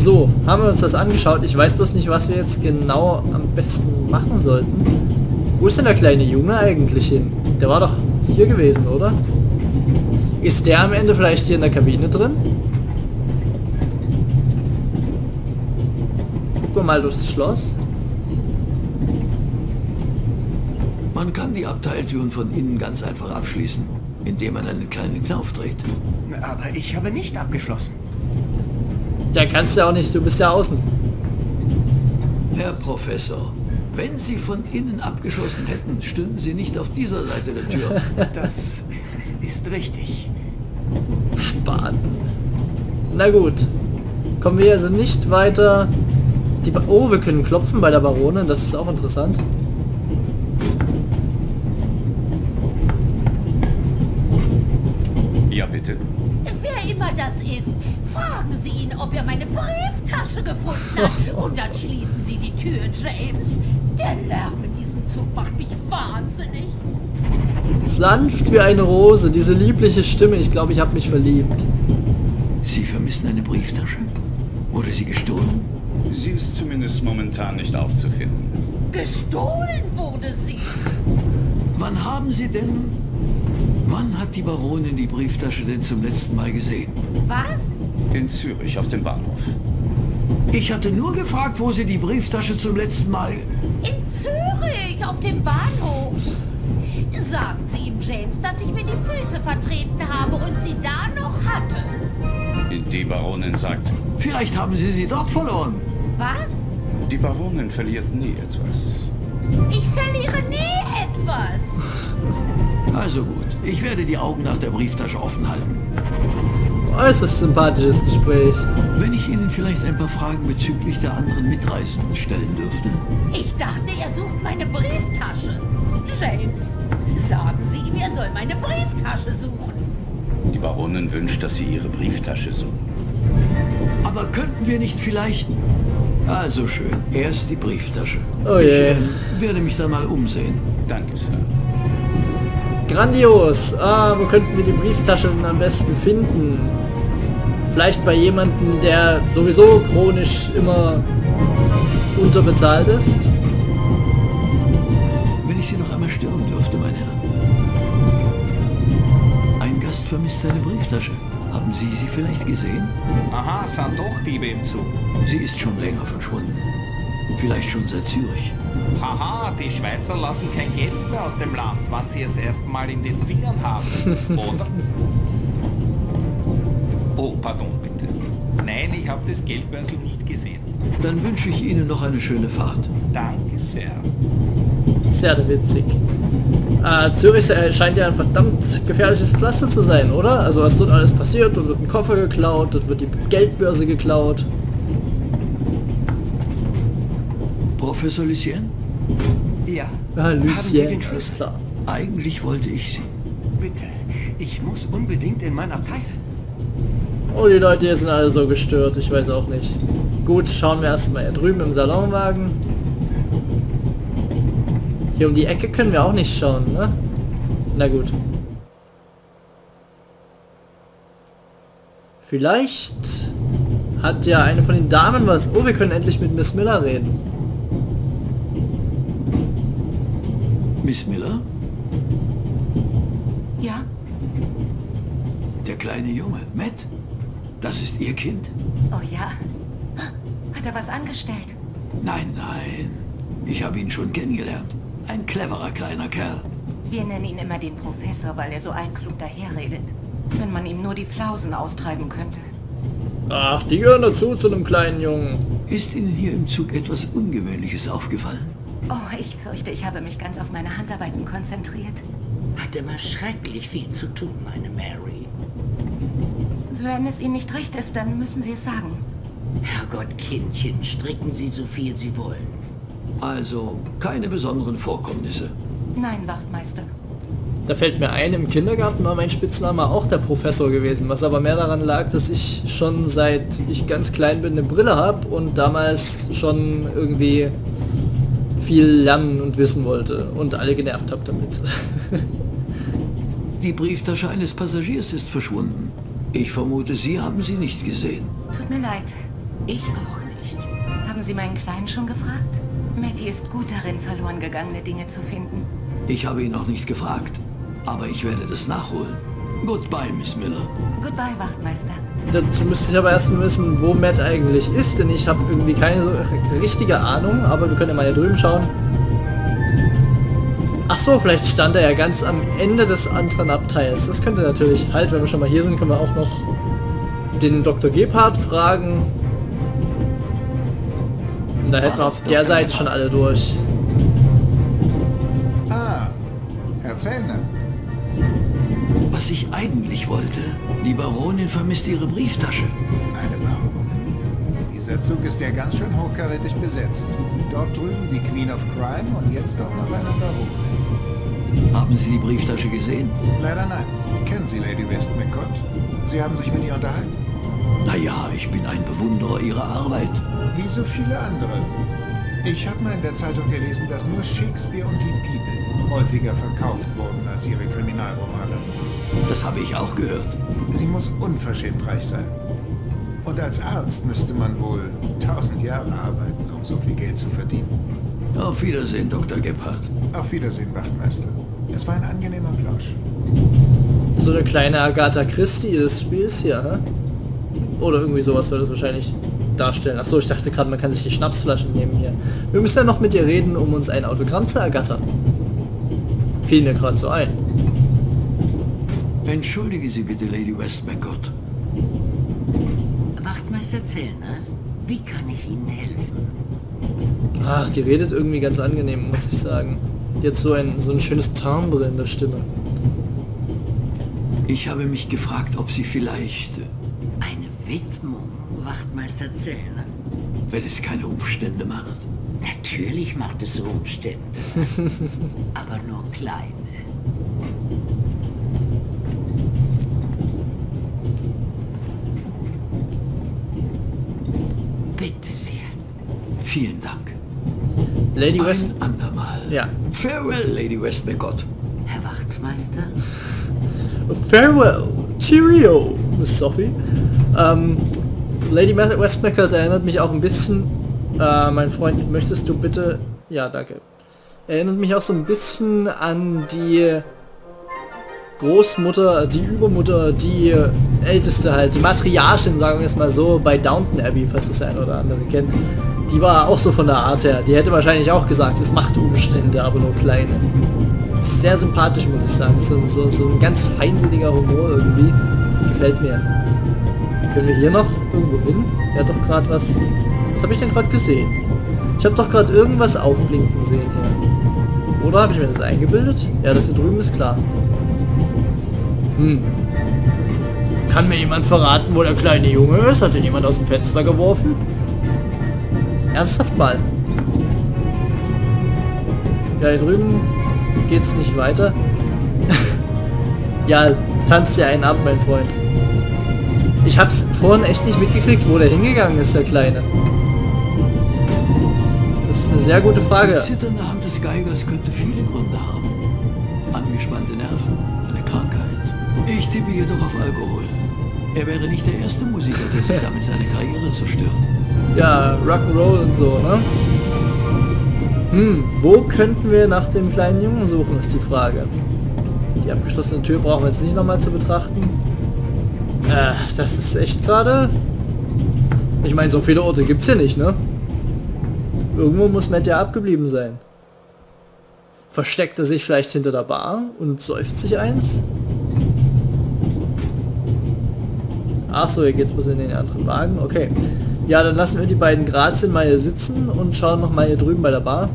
So, haben wir uns das angeschaut. Ich weiß bloß nicht, was wir jetzt genau am besten machen sollten. Wo ist denn der kleine Junge eigentlich hin? Der war doch hier gewesen, oder? Ist der am Ende vielleicht hier in der Kabine drin? Gucken wir mal durchs Schloss. Man kann die Abteiltüren von innen ganz einfach abschließen, indem man einen kleinen Knauf dreht. Aber ich habe nicht abgeschlossen. Ja, kannst du auch nicht, du bist ja außen. Herr Professor, wenn Sie von innen abgeschossen hätten, stünden Sie nicht auf dieser Seite der Tür. Das ist richtig. Spaten. Na gut. Kommen wir also nicht weiter. Oh, wir können klopfen bei der Baronin, das ist auch interessant. Ja, bitte. Wer immer das ist, fragen Sie ihn, ob er meine Brieftasche gefunden hat. Und dann schließen Sie die Tür, James. Der Lärm in diesem Zug macht mich wahnsinnig. Sanft wie eine Rose, diese liebliche Stimme. Ich glaube, ich habe mich verliebt. Sie vermissen eine Brieftasche? Wurde sie gestohlen? Sie ist zumindest momentan nicht aufzufinden. Gestohlen wurde sie. Wann haben Sie denn... Wann hat die Baronin die Brieftasche denn zum letzten Mal gesehen? Was? In Zürich auf dem Bahnhof. Ich hatte nur gefragt, wo Sie die Brieftasche zum letzten Mal... In Zürich, auf dem Bahnhof. Sagen Sie ihm, James, dass ich mir die Füße vertreten habe und sie da noch hatte. Die Baronin sagt, Vielleicht haben Sie sie dort verloren. Was? die Baronin verliert nie etwas. Ich verliere nie etwas. Also gut, ich werde die Augen nach der Brieftasche offen halten. Äußerst sympathisches Gespräch. Wenn ich Ihnen vielleicht ein paar Fragen bezüglich der anderen Mitreisenden stellen dürfte. Ich dachte, er sucht meine Brieftasche. James, sagen Sie ihm, er soll meine Brieftasche suchen. Die Baronin wünscht, dass Sie Ihre Brieftasche suchen. Aber könnten wir nicht vielleicht... Also schön, erst die Brieftasche. Oh je. Ich werde mich dann mal umsehen. Danke, Sir. Grandios. Ah, wo könnten wir die Brieftasche denn am besten finden? Vielleicht bei jemandem, der sowieso chronisch immer unterbezahlt ist? Wenn ich Sie noch einmal stören dürfte, mein Herr. Ein Gast vermisst seine Brieftasche. Haben Sie sie vielleicht gesehen? Aha, es sind doch Diebe im Zug. Sie ist schon länger verschwunden. Vielleicht schon seit Zürich. Haha, die Schweizer lassen kein Geld mehr aus dem Land, wann sie es erst mal in den Fingern haben. Oder? Oh, pardon, bitte. Nein, ich habe das Geldbörsel nicht gesehen. Dann wünsche ich Ihnen noch eine schöne Fahrt. Danke sehr. Sehr witzig. Zürich scheint ja ein verdammt gefährliches Pflaster zu sein, oder? Also was dort alles passiert, dort wird ein Koffer geklaut, dort wird die Geldbörse geklaut. Professor Lucien? Ja. Ah, Haben Sie Lucien, den alles Schlüssel? klar. Eigentlich wollte ich Sie. Bitte. Ich muss unbedingt in mein Abteil. Oh, die Leute hier sind alle so gestört, ich weiß auch nicht. Gut, schauen wir erstmal hier drüben im Salonwagen. Hier um die Ecke können wir auch nicht schauen, ne? Na gut. Vielleicht hat ja eine von den Damen was... Oh, wir können endlich mit Miss Miller reden. Miss Miller? Ja? Der kleine Junge, Matt? Das ist Ihr Kind? Oh ja. Hat er was angestellt? Nein, nein. Ich habe ihn schon kennengelernt. Ein cleverer kleiner Kerl. Wir nennen ihn immer den Professor, weil er so altklug daherredet. Wenn man ihm nur die Flausen austreiben könnte. Ach, die gehören dazu zu einem kleinen Jungen. Ist Ihnen hier im Zug etwas Ungewöhnliches aufgefallen? Oh, ich fürchte, ich habe mich ganz auf meine Handarbeiten konzentriert. Hat immer schrecklich viel zu tun, meine Mary. Wenn es Ihnen nicht recht ist, dann müssen Sie es sagen. Herrgott, Kindchen, stricken Sie so viel Sie wollen. Also, keine besonderen Vorkommnisse. Nein, Wachtmeister. Da fällt mir ein, im Kindergarten war mein Spitzname auch der Professor gewesen, was aber mehr daran lag, dass ich schon seit ich ganz klein bin eine Brille habe und damals schon irgendwie viel lernen und wissen wollte und alle genervt habe damit. Die Brieftasche eines Passagiers ist verschwunden. Ich vermute, Sie haben sie nicht gesehen. Tut mir leid. Ich auch nicht. Haben Sie meinen Kleinen schon gefragt? Matty ist gut darin, verloren gegangene Dinge zu finden. Ich habe ihn noch nicht gefragt, aber ich werde das nachholen. Goodbye, Miss Miller. Goodbye, Wachtmeister. Dazu müsste ich aber erstmal wissen, wo Matt eigentlich ist, denn ich habe irgendwie keine so richtige Ahnung, aber wir können ja mal hier drüben schauen. Ach so, vielleicht stand er ja ganz am Ende des anderen Abteils. Das könnte natürlich halt, wenn wir schon mal hier sind, können wir auch noch den Dr. Gebhardt fragen. Und da hätten wir auf der Seite schon alle durch. Ah, Herr Zellner. Was ich eigentlich wollte, die Baronin vermisst ihre Brieftasche. Eine Baronin. Dieser Zug ist ja ganz schön hochkarätig besetzt. Dort drüben die Queen of Crime und jetzt auch noch eine Baronin. Haben Sie die Brieftasche gesehen? Leider nein. Kennen Sie Lady Westmacott? Sie haben sich mit ihr unterhalten? Naja, ich bin ein Bewunderer Ihrer Arbeit. Wie so viele andere. Ich habe mal in der Zeitung gelesen, dass nur Shakespeare und die Bibel häufiger verkauft wurden als ihre Kriminalromane. Das habe ich auch gehört. Sie muss unverschämt reich sein. Und als Arzt müsste man wohl 1000 Jahre arbeiten, um so viel Geld zu verdienen. Auf Wiedersehen, Dr. Gebhardt. Auf Wiedersehen, Wachtmeister. Es war ein angenehmer Plausch. So eine kleine Agatha Christie des Spiels hier, ne? Oder irgendwie sowas soll das wahrscheinlich darstellen. Achso, ich dachte gerade, man kann sich die Schnapsflaschen nehmen hier. Wir müssen ja noch mit ihr reden, um uns ein Autogramm zu ergattern. Fiel mir gerade so ein. Entschuldige Sie bitte, Lady Westmacott. Wachtmeister Zellner, wie kann ich Ihnen helfen? Ach, die redet irgendwie ganz angenehm, muss ich sagen. Jetzt so ein schönes Timbre in der Stimme. Ich habe mich gefragt, ob Sie vielleicht, Eine Widmung, Wachtmeister Zellner. wenn es keine Umstände macht. Natürlich macht es so Umstände. Aber nur kleine. Bitte sehr. Vielen Dank. Lady West... Ein andermal. Ja. Farewell, Lady Westmacott. Herr Wachtmeister? Farewell, Cheerio, Miss Sophie. Lady Westmacott erinnert mich auch ein bisschen, mein Freund, möchtest du bitte... Ja, danke. Erinnert mich auch so ein bisschen an die Großmutter, die Übermutter, die Älteste halt, die Matriarchin, sagen wir es mal so, bei Downton Abbey, falls das der eine oder andere kennt. Die war auch so von der Art her. Die hätte wahrscheinlich auch gesagt, es macht Umstände, aber nur kleine. Sehr sympathisch, muss ich sagen. So ein ganz feinsinniger Humor irgendwie. Gefällt mir. Können wir hier noch irgendwo hin? Er hat doch gerade was... Was habe ich denn gerade gesehen? Ich habe doch gerade irgendwas aufblinken gesehen hier. Oder habe ich mir das eingebildet? Ja, das hier drüben ist klar. Kann mir jemand verraten, wo der kleine Junge ist? Hat ihn jemand aus dem Fenster geworfen? Ernsthaft mal. Ja, hier drüben geht's nicht weiter. Ja, tanzt dir einen ab, mein Freund. Ich hab's vorhin echt nicht mitgekriegt, wo der hingegangen ist, der Kleine. Das ist eine sehr gute Frage. Die zitternde Hand des Geigers könnte viele Gründe haben. Angespannte Nerven, eine Krankheit. Ich tippe jedoch auf Alkohol. Er wäre nicht der erste Musiker, der sich damit seine Karriere zerstört. Ja, Rock'n'Roll und so, ne? Wo könnten wir nach dem kleinen Jungen suchen, ist die Frage. Die abgeschlossene Tür brauchen wir jetzt nicht nochmal zu betrachten. Das ist echt gerade... Ich meine, so viele Orte gibt's hier nicht, ne? Irgendwo muss Matt ja abgeblieben sein. Versteckt er sich vielleicht hinter der Bar und säuft sich eins? Ach so, hier geht's bloß in den anderen Wagen. Okay. Ja, dann lassen wir die beiden Grazien mal hier sitzen und schauen noch mal hier drüben bei der Bar.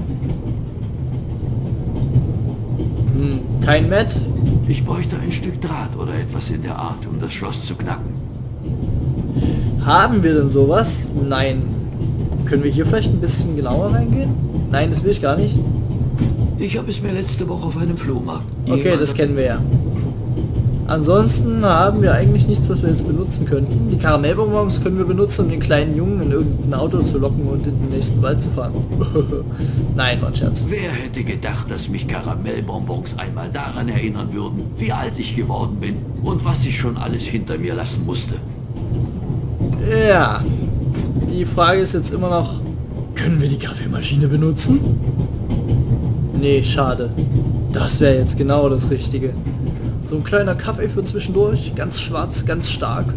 Kein Matt. Ich bräuchte ein Stück Draht oder etwas in der Art, um das Schloss zu knacken. Haben wir denn sowas? Nein. Können wir hier vielleicht ein bisschen genauer reingehen? Nein, das will ich gar nicht. Ich habe es mir letzte Woche auf einem Flohmarkt... Okay, das kennen wir ja. Ansonsten haben wir eigentlich nichts, was wir jetzt benutzen könnten. Die Karamellbonbons können wir benutzen, um den kleinen Jungen in irgendein Auto zu locken und in den nächsten Wald zu fahren. Nein, mein Scherz. Wer hätte gedacht, dass mich Karamellbonbons einmal daran erinnern würden, wie alt ich geworden bin und was ich schon alles hinter mir lassen musste? Ja, die Frage ist jetzt immer noch, können wir die Kaffeemaschine benutzen? Nee, schade. Das wäre jetzt genau das Richtige. So ein kleiner Kaffee für zwischendurch, ganz schwarz, ganz stark.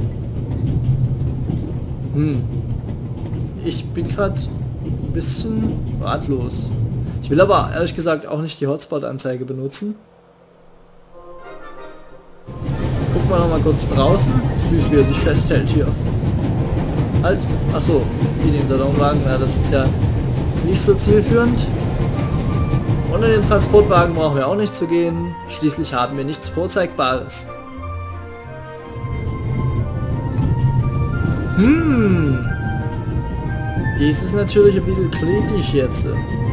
Ich bin gerade ein bisschen ratlos. Ich will aber ehrlich gesagt auch nicht die Hotspot-Anzeige benutzen. Gucken wir noch mal kurz draußen. Süß, wie er sich festhält hier. Halt. Achso, in den Salonwagen. Na, das ist ja nicht so zielführend. Und in den Transportwagen brauchen wir auch nicht zu gehen. Schließlich haben wir nichts Vorzeigbares. Dies ist natürlich ein bisschen kritisch jetzt.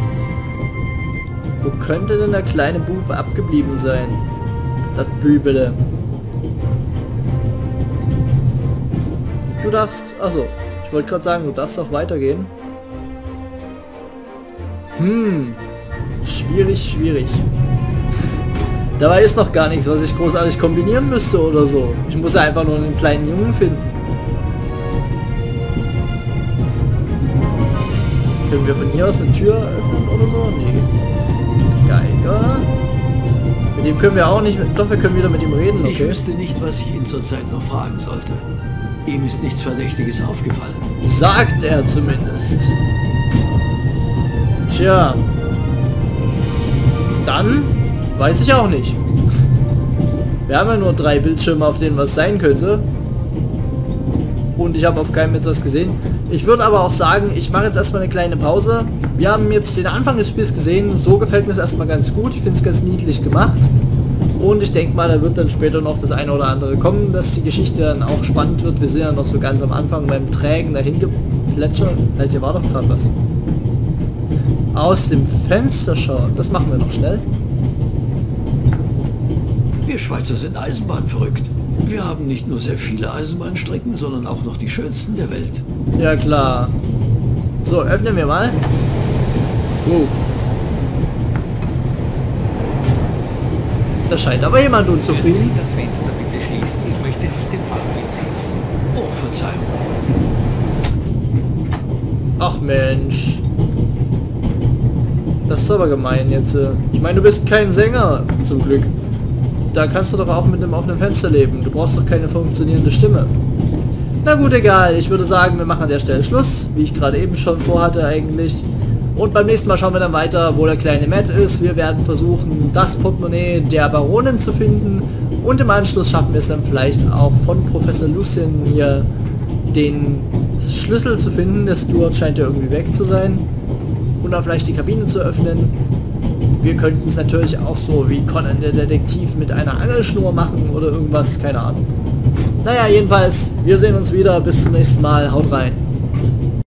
Wo könnte denn der kleine Bub abgeblieben sein? Das Bübele. Du darfst... Achso, ich wollte gerade sagen, du darfst auch weitergehen. Schwierig, schwierig. Dabei ist noch gar nichts, was ich großartig kombinieren müsste oder so. Ich muss ja einfach nur einen kleinen Jungen finden. Können wir von hier aus eine Tür öffnen oder so? Nee. Geiger. Mit dem können wir auch nicht... Doch, wir können wieder mit ihm reden, okay. Ich wüsste nicht, was ich ihn zurzeit noch fragen sollte. Ihm ist nichts Verdächtiges aufgefallen. Sagt er zumindest. Tja. Dann weiß ich auch nicht. Wir haben ja nur 3 Bildschirme, auf denen was sein könnte. Und ich habe auf keinem jetzt was gesehen. Ich würde aber auch sagen, ich mache jetzt erstmal eine kleine Pause. Wir haben jetzt den Anfang des Spiels gesehen. So gefällt mir es erstmal ganz gut. Ich finde es ganz niedlich gemacht. Und ich denke mal, da wird dann später noch das eine oder andere kommen, dass die Geschichte dann auch spannend wird. Wir sind ja noch so ganz am Anfang beim Trägen dahin geplätschert. Halt, hier war doch gerade was. Aus dem Fenster schauen. Das machen wir noch schnell. Wir Schweizer sind Eisenbahn verrückt. Wir haben nicht nur sehr viele Eisenbahnstrecken, sondern auch noch die schönsten der Welt. Ja klar. So, öffnen wir mal. Wow. Da scheint aber jemand Würden unzufrieden. Sie das Fenster bitte schließen? Ich möchte nicht im Fahrtwind sitzen. Oh, Verzeihung. Ach Mensch. Das ist aber gemein jetzt. Ich meine, du bist kein Sänger, zum Glück. Da kannst du doch auch mit einem offenen Fenster leben. Du brauchst doch keine funktionierende Stimme. Na gut, egal. Ich würde sagen, wir machen an der Stelle Schluss, wie ich gerade eben schon vorhatte eigentlich. Und beim nächsten Mal schauen wir dann weiter, wo der kleine Matt ist. Wir werden versuchen, das Portemonnaie der Baronin zu finden. Und im Anschluss schaffen wir es dann vielleicht auch von Professor Lucien hier den Schlüssel zu finden. Der Stuart scheint ja irgendwie weg zu sein. Und dann vielleicht die Kabine zu öffnen. Wir könnten es natürlich auch so wie Conan der Detektiv mit einer Angelschnur machen oder irgendwas, keine Ahnung. Naja, jedenfalls, wir sehen uns wieder. Bis zum nächsten Mal. Haut rein.